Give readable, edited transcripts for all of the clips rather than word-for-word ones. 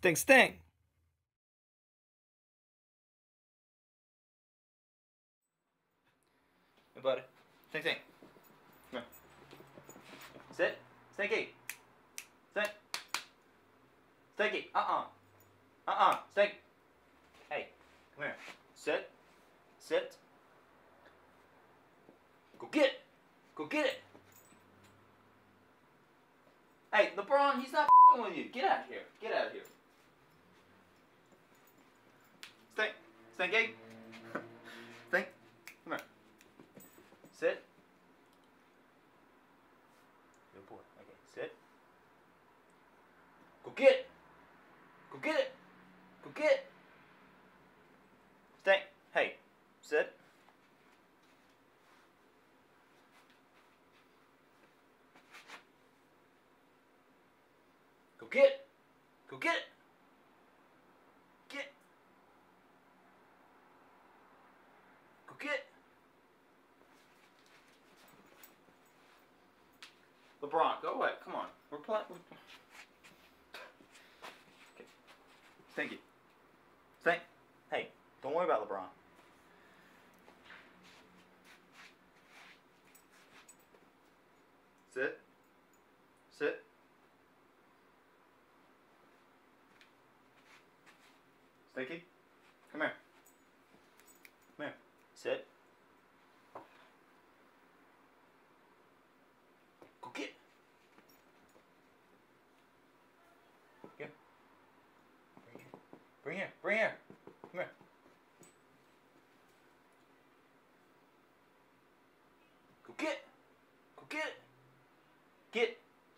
Stink, stink. Hey, buddy. Stink, stink. Come here. Sit. Stinky. Stink. Stinky. Stink. Hey, come here. Sit. Sit. Go get it. Go get it. Hey, LeBron, he's not f***ing with you. Get out of here. Get out of here. Stink. Stinky. Stink. Come here. Sit. Good boy. Okay, sit. Go get it. Go get it. Go get it. Stink. Hey, sit. Go get it. Go get it. Get. Go get it. LeBron, go away. Come on. We're playing. Okay. Stinky. Stink. Hey, don't worry about LeBron. Sit. Sit. Stinky. Come here. Come here. Sit. Go get it. Here. Bring here. Bring here. Come here. Go get it. Go get it. Get.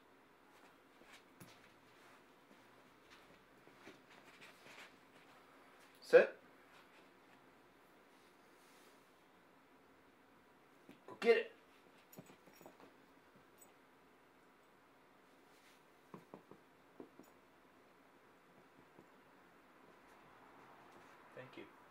Sit. Go get it. Thank you.